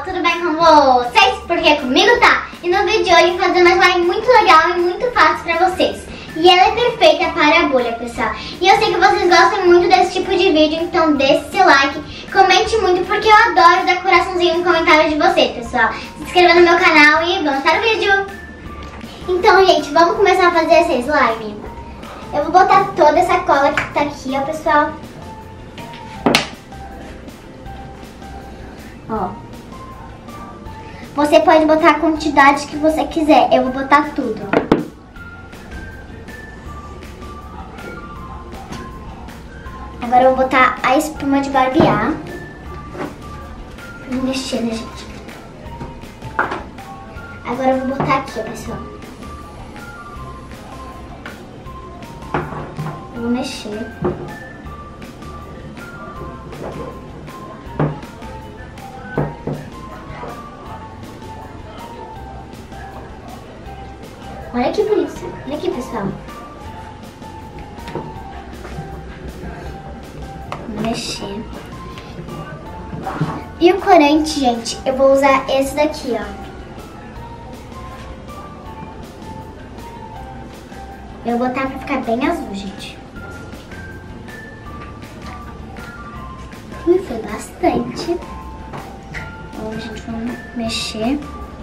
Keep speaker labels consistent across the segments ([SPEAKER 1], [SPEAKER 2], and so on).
[SPEAKER 1] tudo bem com vocês? Porque comigo tá. E no vídeo de hoje eu vou fazer uma slime muito legal e muito fácil pra vocês. E ela é perfeita para a bolha, pessoal. E eu sei que vocês gostam muito desse tipo de vídeo, então deixe seu like, comente muito, porque eu adoro dar coraçãozinho no comentário de vocês, pessoal. Se inscreva no meu canal e vamos para o vídeo. Então, gente, vamos começar a fazer essa slime. Eu vou botar toda essa cola que tá aqui, ó, pessoal. Ó. Você pode botar a quantidade que você quiser. Eu vou botar tudo, ó. Agora eu vou botar a espuma de barbear. Vou mexer, né, gente? Agora eu vou botar aqui, ó, pessoal. Eu vou mexer. Olha que bonito. Olha aqui, pessoal. Vou mexer. E o corante, gente, eu vou usar esse daqui, ó. Eu vou botar pra ficar bem azul, gente. Foi bastante. Vamos, gente, vamos mexer.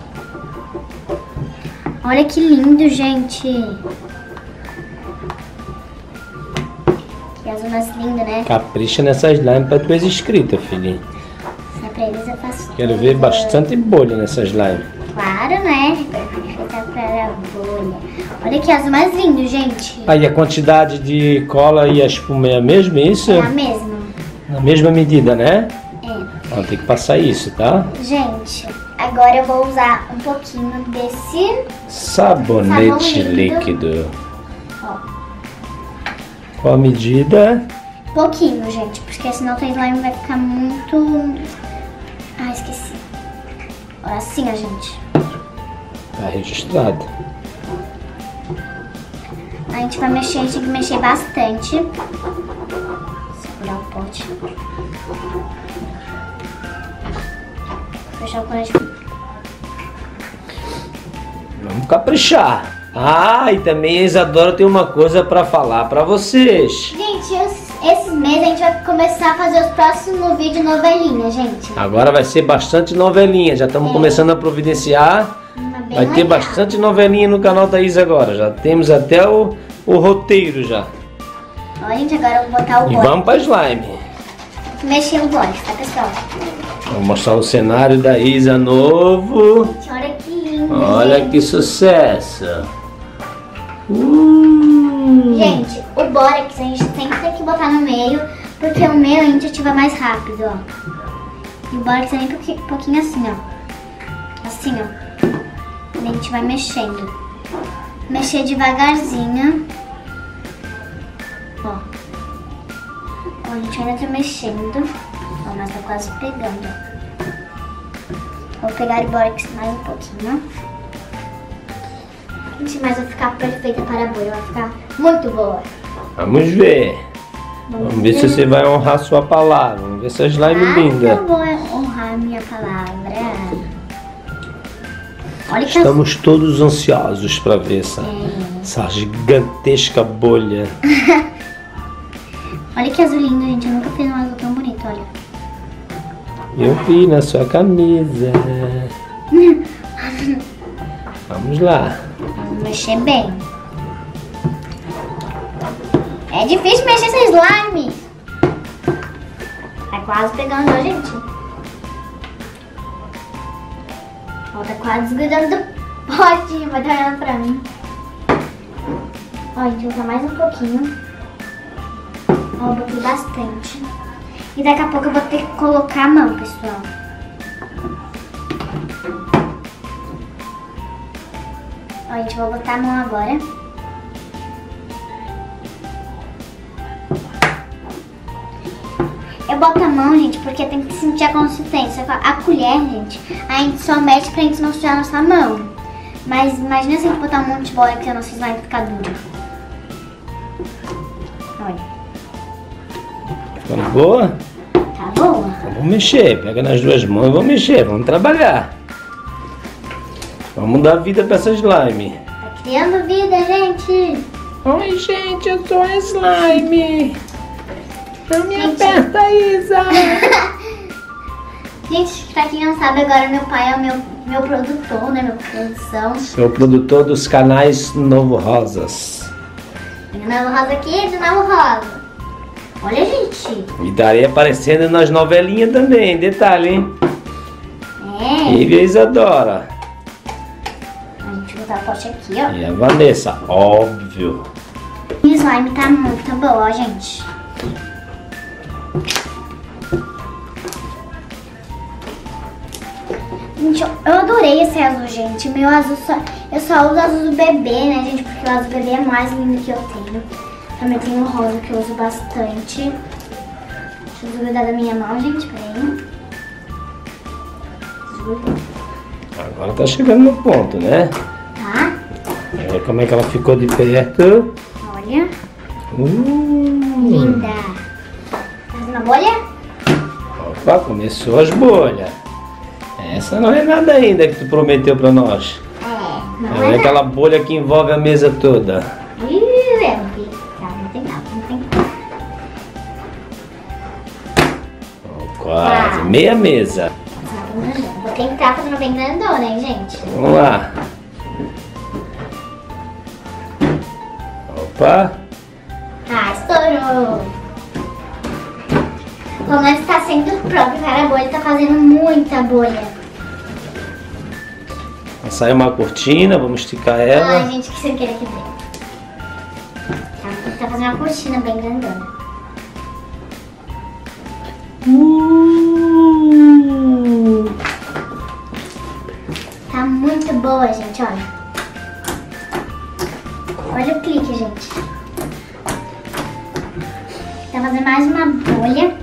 [SPEAKER 1] Olha que lindo, gente. Que azul mais lindo, né?
[SPEAKER 2] Capricha nessa slime pra tuas inscritas, filhinha.
[SPEAKER 1] Se é pra eles eu faço.
[SPEAKER 2] Quero ver bastante bolha nessa slime.
[SPEAKER 1] Claro, né? Perfeita para a bolha. Olha que azul mais lindo, gente.
[SPEAKER 2] Aí a quantidade de cola e a espuma é a mesma, é isso?
[SPEAKER 1] É a mesma.
[SPEAKER 2] Na mesma medida, né?
[SPEAKER 1] É.
[SPEAKER 2] Ó, tem que passar isso, tá?
[SPEAKER 1] Gente, agora eu vou usar um pouquinho desse
[SPEAKER 2] Sabonete líquido.
[SPEAKER 1] Ó.
[SPEAKER 2] Qual a medida?
[SPEAKER 1] Pouquinho, gente, porque senão o slime vai ficar muito... Ah, esqueci. Olha assim, ó, gente.
[SPEAKER 2] Tá registrado.
[SPEAKER 1] A gente vai mexer, a gente tem que mexer bastante. Segurar o pote. Fechar o corante.
[SPEAKER 2] Vamos caprichar. Ah, e também a Isadora tem uma coisa pra falar pra vocês.
[SPEAKER 1] Gente, esses meses a gente vai começar a fazer os próximos vídeos novelinhas, gente.
[SPEAKER 2] Agora vai ser bastante novelinha. Já estamos começando a providenciar. Vai ter bastante novelinha no canal da Isa agora. Já temos até o roteiro já.
[SPEAKER 1] Ó, gente, agora eu vou botar o
[SPEAKER 2] E
[SPEAKER 1] box.
[SPEAKER 2] vamos pra slime.
[SPEAKER 1] Mexer o box, tá, pessoal?
[SPEAKER 2] Vou mostrar o cenário da Isa novo.
[SPEAKER 1] Gente, olha que lindo.
[SPEAKER 2] Olha
[SPEAKER 1] gente.
[SPEAKER 2] que sucesso.
[SPEAKER 1] Gente, o bórax a gente sempre tem que botar no meio, porque o meio a gente ativa mais rápido, ó. E o bórax é bem pouquinho assim, ó. Assim, ó. A gente vai mexendo. Mexer devagarzinho. Ó. Ó, a gente ainda tá mexendo. Ó, mas tá quase pegando, ó. Vou pegar o bórax mais um pouquinho. Gente, mas vai ficar perfeita para a bolha. Vai ficar muito boa.
[SPEAKER 2] Vamos ver. Vamos ver se você vai honrar sua palavra. Vamos ver essa slime linda.
[SPEAKER 1] Eu vou honrar a minha palavra. Olha que
[SPEAKER 2] Estamos todos ansiosos para ver essa gigantesca bolha.
[SPEAKER 1] Olha que azul lindo, gente. Eu nunca fiz um azul tão bonito, olha.
[SPEAKER 2] Eu vi na sua camisa. Vamos lá.
[SPEAKER 1] Vamos mexer bem. É difícil mexer essa slime. Tá quase pegando, ó, gente. Ó, tá quase desgrudando do pote. Vai estar olhando pra mim. Ó, gente, vou usar mais um pouquinho. Ó, eu botei bastante. E daqui a pouco eu vou ter que colocar a mão, pessoal. Ó, gente, vou botar a mão agora. Eu boto a mão, gente, porque tem que sentir a consistência. A colher, gente, a gente só mexe pra gente não sujar a nossa mão. Mas imagina se a gente botar um monte de bola que a nossa slime ficar dura. Olha.
[SPEAKER 2] Ficando boa?
[SPEAKER 1] Tá boa?
[SPEAKER 2] Tá Vamos mexer, pega nas duas mãos e vamos mexer, vamos trabalhar. Vamos dar vida pra essa slime.
[SPEAKER 1] Tá criando vida, gente.
[SPEAKER 2] Oi, gente, eu sou a slime. Não me aperta, Isa.
[SPEAKER 1] Gente, pra quem não sabe, agora meu pai é o meu produtor, né? Meu produção.
[SPEAKER 2] Sou o produtor dos canais Novo Rosas.
[SPEAKER 1] Tem o Novo Rosa aqui, do Novo Rosa. Olha, gente.
[SPEAKER 2] E estaria aparecendo nas novelinhas também, detalhe, hein?
[SPEAKER 1] É.
[SPEAKER 2] E a Isadora.
[SPEAKER 1] A gente vai botar o pote aqui, ó.
[SPEAKER 2] E a Vanessa, óbvio.
[SPEAKER 1] E o slime tá muito boa, ó, gente. Gente, eu adorei esse azul, gente. Meu azul eu só uso azul do bebê, né, gente? Porque o azul do bebê é mais lindo que eu tenho. Também tem o rosa que eu uso bastante. Deixa eu grudar da minha mão, gente. Peraí.
[SPEAKER 2] Agora tá chegando no ponto, né?
[SPEAKER 1] Tá?
[SPEAKER 2] Olha como é que ela ficou de perto.
[SPEAKER 1] Olha. Linda. Faz uma bolha?
[SPEAKER 2] Opa, começou as bolhas. Essa não é nada ainda que tu prometeu pra nós.
[SPEAKER 1] Não
[SPEAKER 2] É aquela bolha que envolve a mesa toda.
[SPEAKER 1] Não tem nada.
[SPEAKER 2] Quase, meia mesa.
[SPEAKER 1] Vou tentar fazer uma bem grandona, hein, gente?
[SPEAKER 2] Vamos lá. Opa.
[SPEAKER 1] Estourou. Como nós está sendo próprio para a bolha, tá fazendo muita bolha.
[SPEAKER 2] Saiu uma cortina, vamos esticar ela.
[SPEAKER 1] Ai, gente, que sem querer que deu. Tá fazendo uma cortina bem grandona. Tá muito boa, gente, olha. Olha o clique, gente. Tá fazendo mais uma bolha.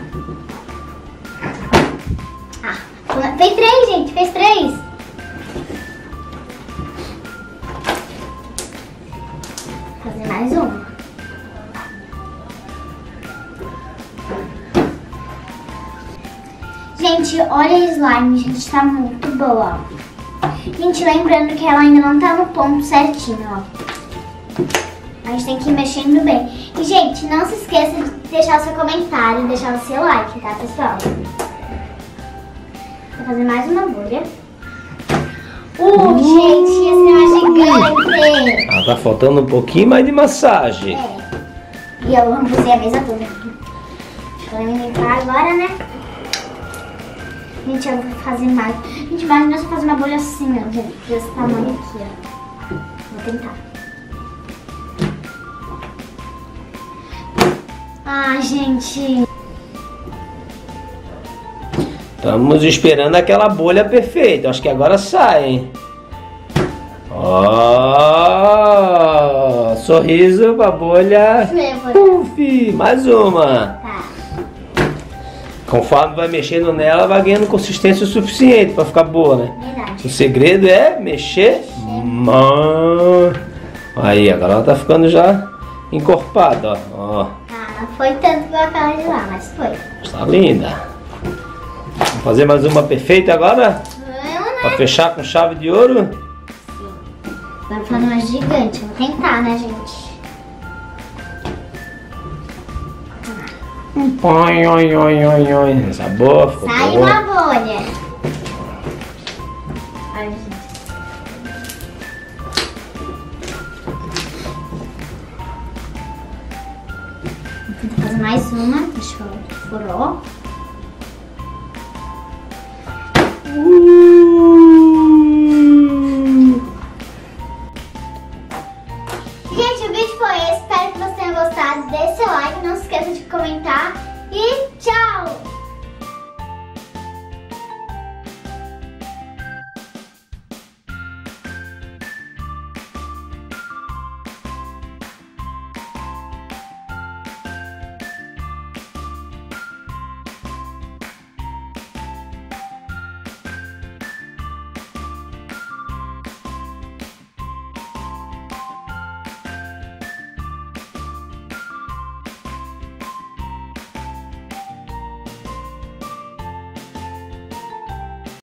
[SPEAKER 1] Fez 3, gente, fez 3. Vou fazer mais uma. Gente, olha a slime, gente, tá muito boa, ó. Gente, lembrando que ela ainda não tá no ponto certinho, ó. A gente tem que ir mexendo bem. E, gente, não se esqueça de deixar o seu comentário, deixar o seu like, tá, pessoal? Vou fazer mais uma bolha. Gente, esse é gigante.
[SPEAKER 2] Ah, tá faltando um pouquinho mais de massagem.
[SPEAKER 1] E eu lambuzei a mesa toda. Vou limpar agora, né? Gente, eu vou fazer mais. Gente, imagina se eu fazer uma bolha assim, ó, gente. Desse tamanho aqui, ó. Vou tentar. Ai, gente.
[SPEAKER 2] Estamos esperando aquela bolha perfeita. Acho que agora sai, hein? Ó, sorriso pra bolha. Puf, mais uma.
[SPEAKER 1] Tá.
[SPEAKER 2] Conforme vai mexendo nela, vai ganhando consistência o suficiente para ficar boa, né?
[SPEAKER 1] Verdade.
[SPEAKER 2] O segredo é mexer. Aí, agora ela tá ficando já encorpada, ó.
[SPEAKER 1] Não foi tanto igual aquela de lá, mas foi.
[SPEAKER 2] Está linda. Vamos fazer mais uma perfeita agora? Para fechar com chave de ouro?
[SPEAKER 1] Sim. Agora fazer uma gigante. Vou tentar, né, gente?
[SPEAKER 2] Oi, oi, oi, oi, oi. Essa boa, ficou
[SPEAKER 1] Sai
[SPEAKER 2] boa.
[SPEAKER 1] uma bolha. Olha, gente. Vou tentar fazer mais uma. Deixa eu furou.